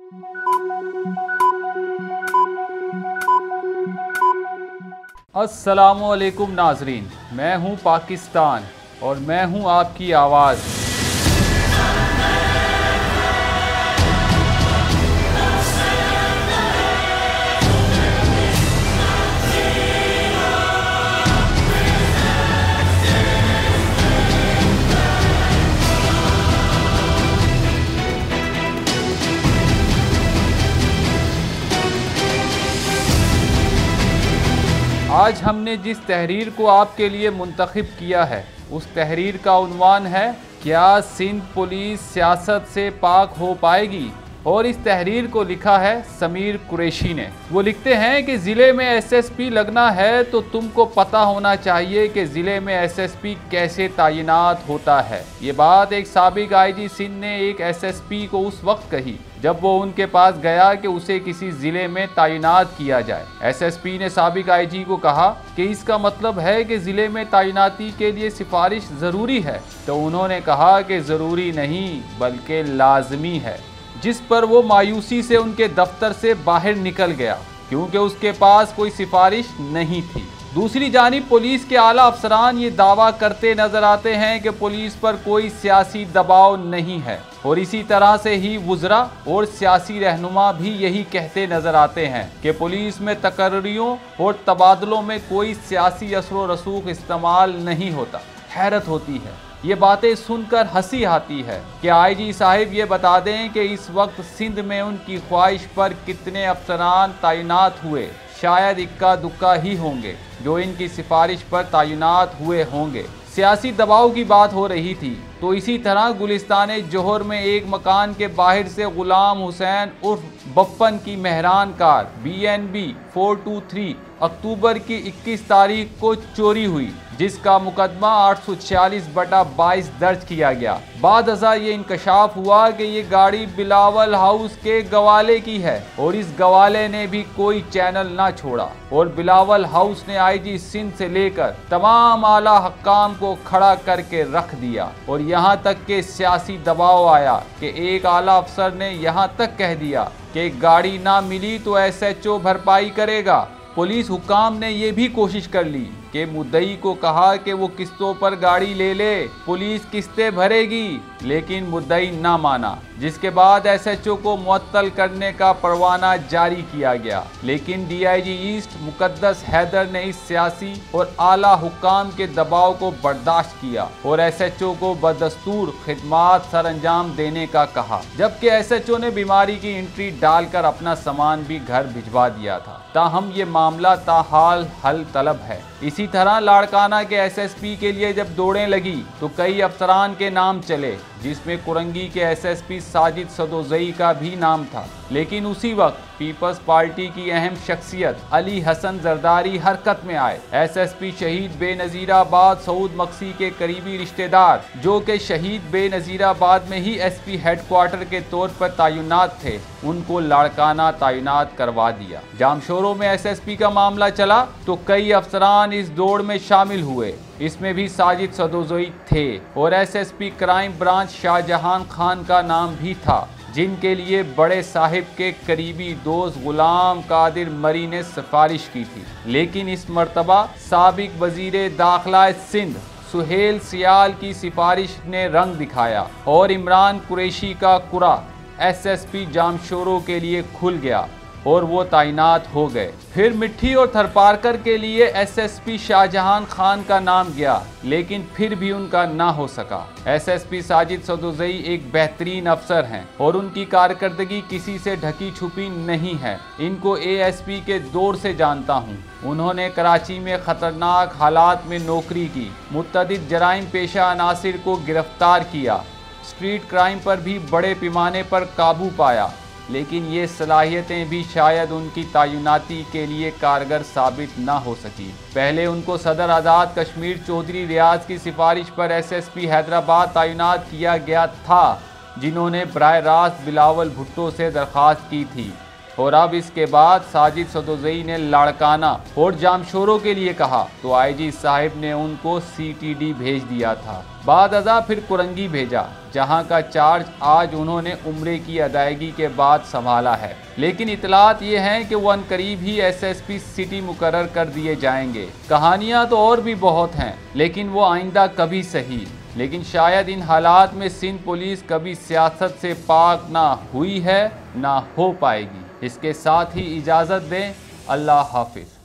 अस्सलामुअलैकुम नाजरीन, मैं हूं पाकिस्तान और मैं हूं आपकी आवाज़। आज हमने जिस तहरीर को आपके लिए मुंतखब किया है, उस तहरीर का उन्वान है, क्या सिंध पुलिस सियासत से पाक हो पाएगी। और इस तहरीर को लिखा है समीर कुरैशी ने। वो लिखते हैं कि ज़िले में एसएसपी लगना है तो तुमको पता होना चाहिए कि ज़िले में एसएसपी कैसे तैनात होता है। ये बात एक साबिक आईजी सिंध ने एक एसएसपी को उस वक्त कही जब वो उनके पास गया कि उसे किसी ज़िले में तैनात किया जाए। एसएसपी ने साबिक आईजी को कहा कि इसका मतलब है कि ज़िले में तैनाती के लिए सिफारिश ज़रूरी है। तो उन्होंने कहा कि ज़रूरी नहीं बल्कि लाजमी है, जिस पर वो मायूसी से उनके दफ्तर से बाहर निकल गया क्योंकि उसके पास कोई सिफारिश नहीं थी। दूसरी जानिब पुलिस के आला अफसरान ये दावा करते नजर आते हैं कि पुलिस पर कोई सियासी दबाव नहीं है, और इसी तरह से ही वुज़रा और सियासी रहनुमा भी यही कहते नजर आते हैं कि पुलिस में तकर्रियों और तबादलों में कोई सियासी असर व रसूख इस्तेमाल नहीं होता। हैरत होती है, ये बातें सुनकर हंसी आती है कि आईजी साहिब ये बता दें कि इस वक्त सिंध में उनकी ख्वाहिश पर कितने अफसरान तैनात हुए। शायद इक्का दुक्का ही होंगे जो इनकी सिफारिश पर तैनात हुए होंगे। सियासी दबाव की बात हो रही थी तो इसी तरह गुलिस्तान जोहर में एक मकान के बाहर से गुलाम हुसैन उर्फ बप्पन की मेहरान कार BNB 423 अक्टूबर की 21 तारीख को चोरी हुई, जिसका मुकदमा 846/22 दर्ज किया गया। बाद अज़ा ये इंकशाफ हुआ कि ये गाड़ी बिलावल हाउस के गवाले की है और इस गवाले ने भी कोई चैनल ना छोड़ा और बिलावल हाउस ने आईजी सिंध से लेकर तमाम आला हक्काम को खड़ा करके रख दिया। और यहाँ तक के सियासी दबाव आया कि एक आला अफसर ने यहाँ तक कह दिया कि गाड़ी ना मिली तो SHO भरपाई करेगा। पुलिस हुकाम ने ये भी कोशिश कर ली कि मुद्दई को कहा कि वो किस्तों पर गाड़ी ले ले, पुलिस किस्तें भरेगी, लेकिन मुद्दई ना माना, जिसके बाद SHO को मुअत्तल करने का परवाना जारी किया गया। लेकिन DIG ईस्ट मुकद्दस हैदर ने इस सियासी और आला हुकाम के दबाव को बर्दाश्त किया और SHO को बदस्तूर खिदमात सर अंजाम देने का कहा, जबकि SHO ने बीमारी की एंट्री डालकर अपना सामान भी घर भिजवा दिया था। ताहम ये मामला ताहाल हल तलब है। इसी तरह लाड़काना के SSP के लिए जब दौड़ें लगी तो कई अफसरान के नाम चले, जिसमें कुरंगी के SSP साजिद सदोजई का भी नाम था। लेकिन उसी वक्त पीपल्स पार्टी की अहम शख्सियत अली हसन जरदारी हरकत में आए। SSP शहीद बेनज़ीराबाद सऊद मक्सी के करीबी रिश्तेदार, जो कि शहीद बेनज़ीराबाद में ही SP हेडक्वार्टर के तौर पर तैनात थे, उनको लाड़काना तैनात करवा दिया। जामशोरों में SSP का मामला चला तो कई अफसरान इस दौड़ में शामिल हुए। इसमें भी साजिद सदोजई थे और SSP crime branch Shahjahan Khan का नाम भी था, जिनके लिए बड़े साहिब के करीबी दोस्त गुलाम कादिर मरी ने सिफारिश की थी। लेकिन इस मर्तबा साबिक वजीर दाखिला सिंध सुहेल सियाल की सिफारिश ने रंग दिखाया और इमरान कुरैशी का कुरा SSP जामशोरों के लिए खुल गया और वो तैनात हो गए। फिर मिट्टी और थरपारकर के लिए SSP शाहजहान खान का नाम गया, लेकिन फिर भी उनका ना हो सका। SSP साजिद सदोजई एक बेहतरीन अफसर हैं और उनकी कारकर्दगी किसी से ढकी छुपी नहीं है। इनको ASP के दौर से जानता हूँ। उन्होंने कराची में खतरनाक हालात में नौकरी की, मुतअद्दिद जराइम पेशा अनासिर को गिरफ्तार किया, स्ट्रीट क्राइम पर भी बड़े पैमाने पर काबू पाया। लेकिन ये सलाहियतें भी शायद उनकी तैनाती के लिए कारगर साबित ना हो सकी। पहले उनको सदर आज़ाद कश्मीर चौधरी रियाज की सिफारिश पर SSP हैदराबाद तैनात किया गया था, जिन्होंने बराह रास्त बिलावल भुट्टो से दरख्वास्त की थी और अब इसके बाद साजिद सदोज़ई ने लाड़काना और जामशोरों के लिए कहा तो आईजी साहिब ने उनको सीटीडी भेज दिया था। बाद अज़ा फिर कुरंगी भेजा, जहां का चार्ज आज उन्होंने उम्रे की अदायगी के बाद संभाला है। लेकिन इतलात ये हैं कि वो अनकरीब ही एसएसपी सिटी मुकर्रर कर दिए जाएंगे। कहानियां तो और भी बहुत हैं, लेकिन वो आइंदा कभी सही। लेकिन शायद इन हालात में सिंध पुलिस कभी सियासत से पाक ना हुई है ना हो पाएगी। इसके साथ ही इजाज़त दें। अल्लाह हाफिज़।